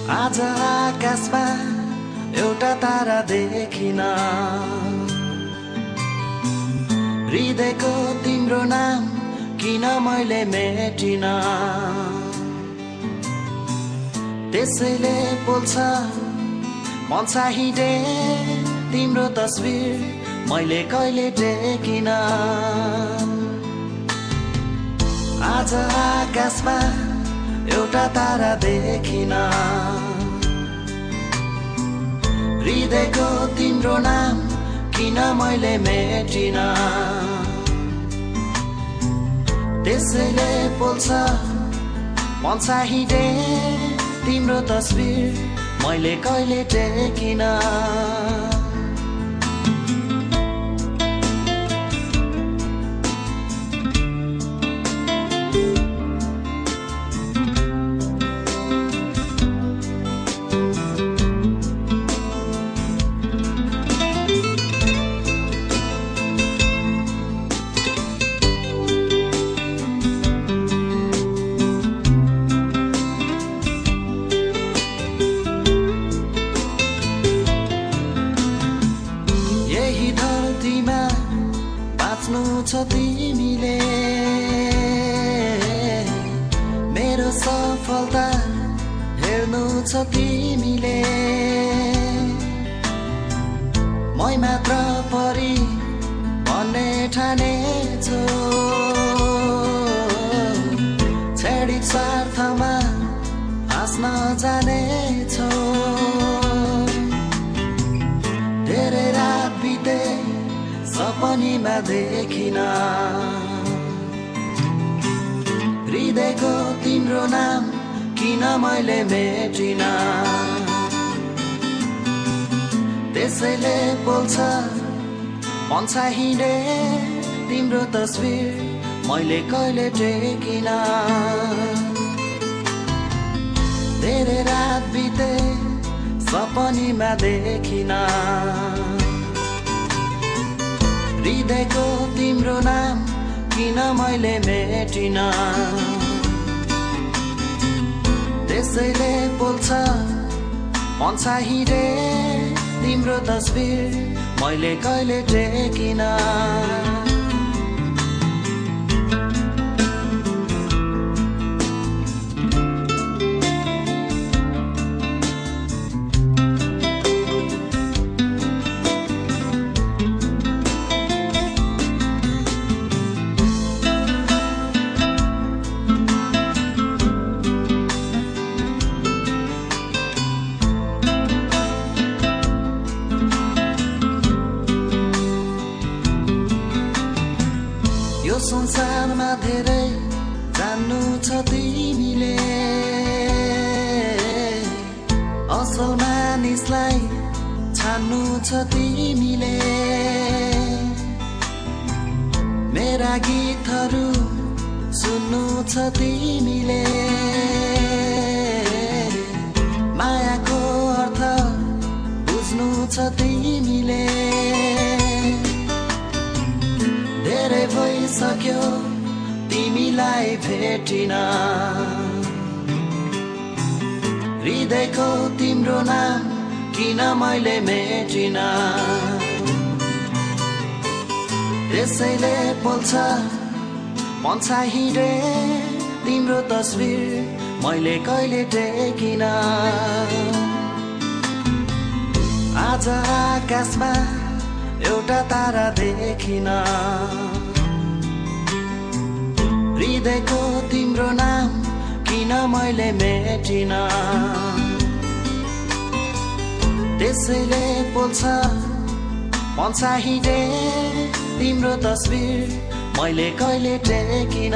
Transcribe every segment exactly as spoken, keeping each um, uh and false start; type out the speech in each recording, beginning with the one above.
आज आकाशमा एउटा तारा देखिन, हृदयको तिम्रो नाम किन मैले मेटिन। त्यसैले बोल्छ मन चाहिँदे तिम्रो तस्बिर मैले कहिले टेकिन। आज आकाशमा एउटा तारा देखिन, हृदयको तिम्रो नाम किन मैले मेटिन। त्यसैले बोल्छ मन चाहिँदे तिम्रो तस्बिर मैले कहिले टेकिन। छ तिमीले मेरो सफलता हेर्नु छ तिमीले। मै मात्र परी भन्ने ठानेछौ, छेडिक स्वार्थमा हाँस्न जानेछौ। धेरै रात बिते सपनीमा देखिन, हृदयको तिम्रो नाम किन मैले मेटिन। त्यसैले बोल्छ मन चाहिँदे तिम्रो तस्बिर मैले कहिले टेकिन। धेरै रात बिते सपनीमा देखिन, हृदयको तिम्रो नाम किन मैले मेटिन। त्यसैले बोल्छ मन चाहिँदे तिम्रो तस्बिर मैले कहिले टेकिन। संसारमा धेरै जान्नु छ तिमीले, असल मानिसलाई छान्नु छ तिमीले। मेरा गीतहरू सुन्नु छ तिमीले, मायाको अर्थ बुझ्नु छ तिमीले। धेरै भइसक्यो तिमीलाई भेटिन, हृदयको तिम्रो नाम किन मैले मेटिन। त्यसैले बोल्छ मन चाहिँदे तिम्रो तस्बिर मैले कहिले टेकिन। आज आकाशमा एउटा तारा देखिन, हृदयको तिम्रो नाम किन मैले मेटिन। त्यसैले बोल्छ मन चाहिँदे तिम्रो तस्बिर मैले कहिले टेकिन।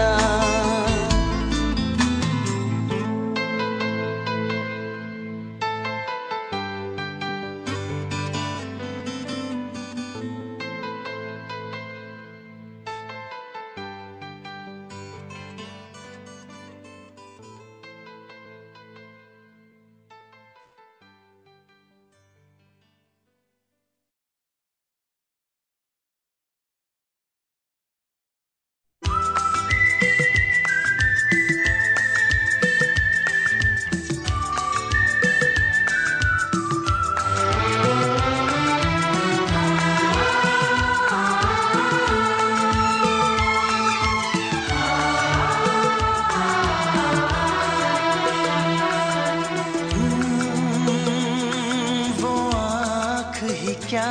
क्या?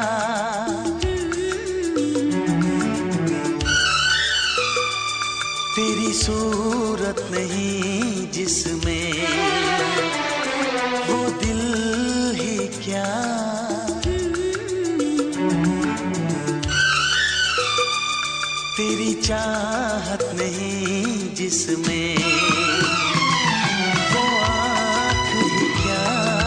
तेरी सूरत नहीं जिसमें वो दिल ही क्या? तेरी चाहत नहीं जिसमें वो आँख ही क्या?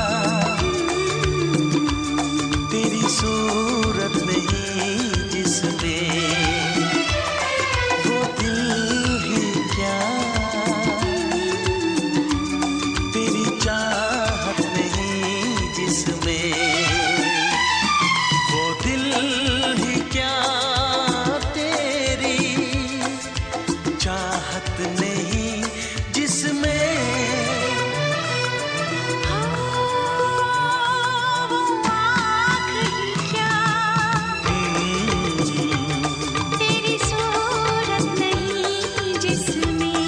तेरी सूरत नहीं जिसमें वो दिल ही क्या? तेरी चाहत नहीं जिसमें वो दिल ही क्या? चाहत नहीं जिसमें वो आँख ही क्या? तेरी सूरत नहीं जिसमें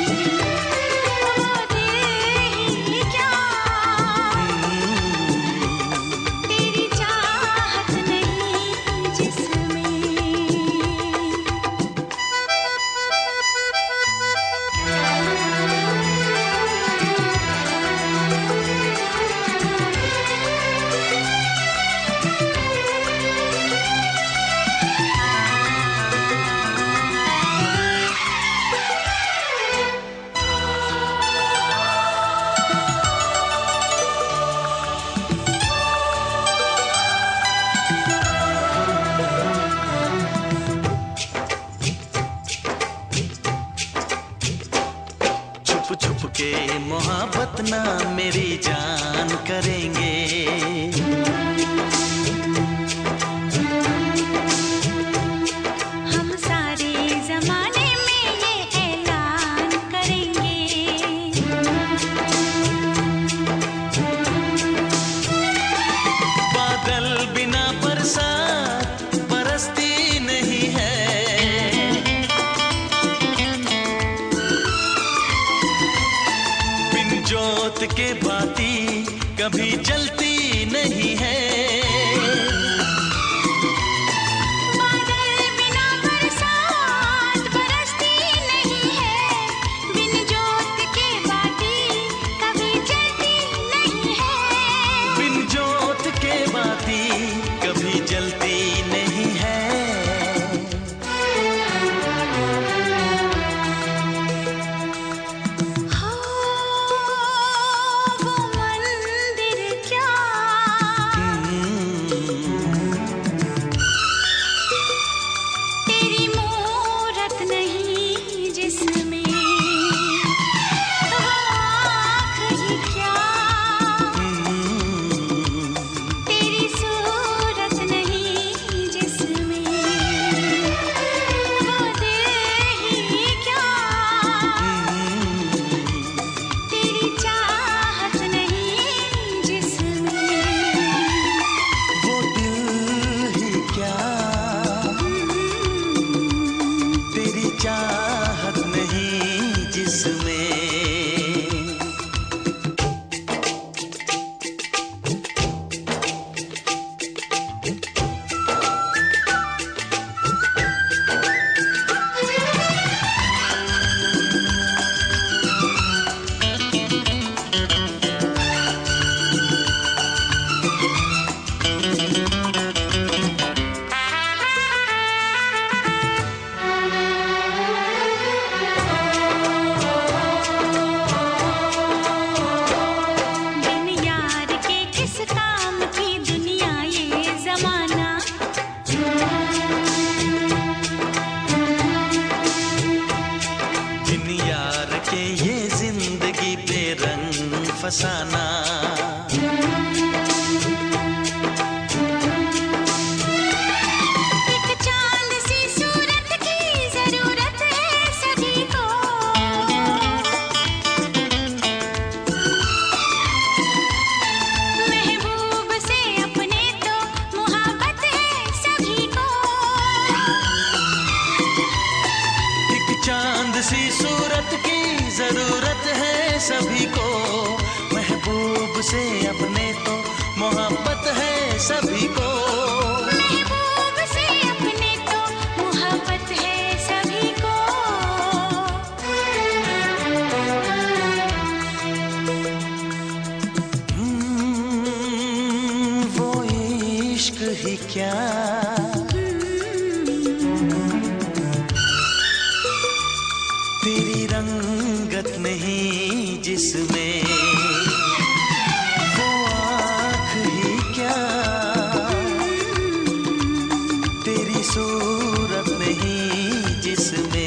वो दिल ही क्या? तेरी चाहत नहीं जिसमें। छुप छुप के मोहब्बत ना मेरी जान करेंगे। हम सारे जमाने में ये ऐलान करेंगे। बादल बिना बरसात बरसती नहीं है। जोत के बाती कभी जलती नहीं है। बादल बिना बरसात बरसती नहीं है। बिन जोत के बाती कभी जलती नहीं है। बिन जोत के बाती कभी जलती नहीं है। तेरी मूरत नहीं जिसमें वो आँख ही क्या? तेरी सूरत नहीं जिसमें वो दिल ही क्या? तेरी चाहत नहीं जिसमें वो दिल ही क्या? तेरी चाहत नहीं जिसमें। बिन यार के किस काम की दुनिया ये जमाना। बिन यार के ये जिंदगी पे रंग फसाना। एक चांद सी सूरत की जरूरत है सभी को। महबूब से अपने तो मोहब्बत है सभी को। एक चांद सी सूरत की जरूरत है सभी को। महबूब से अपने तो मोहब्बत है सभी को। ही क्या, तेरी रंगत नहीं जिसमें, वो आँख ही क्या, तेरी सूरत नहीं जिसमें,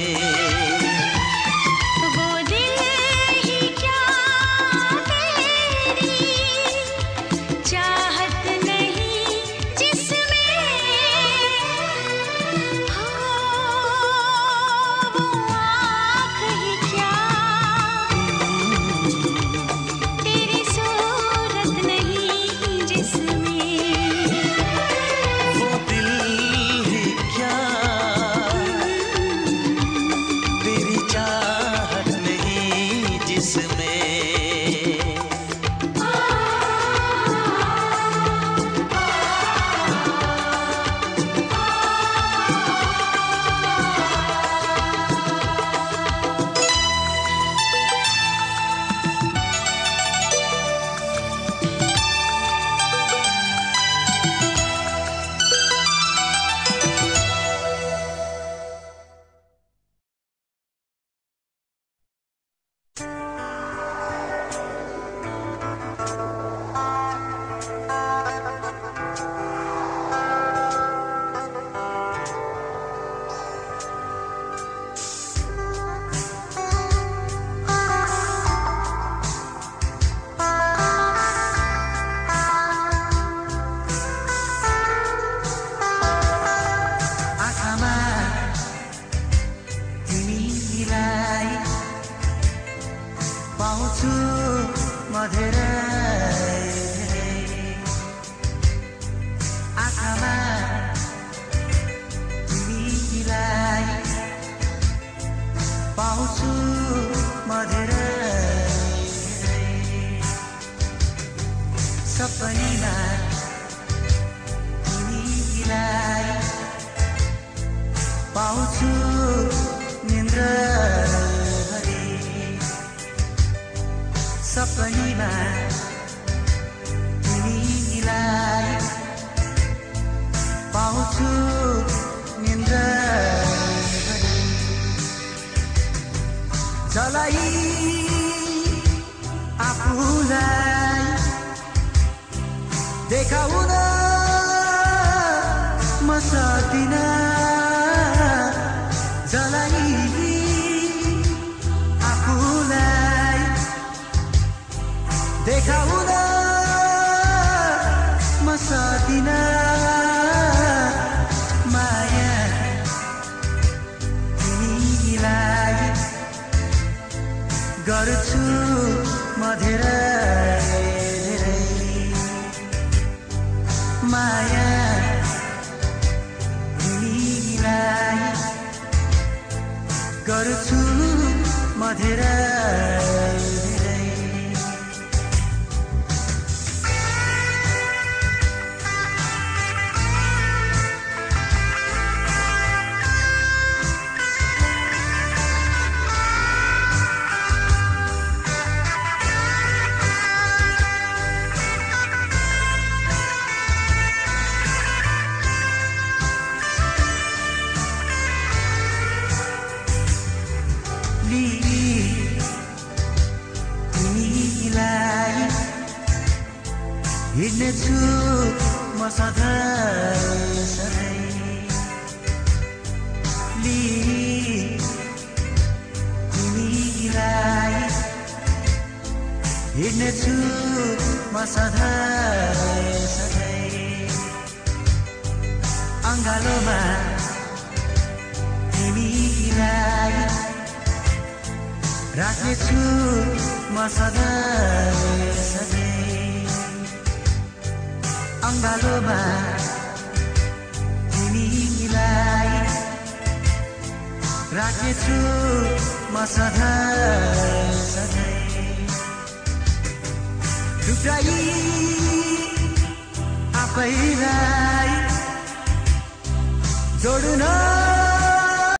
जोड़ना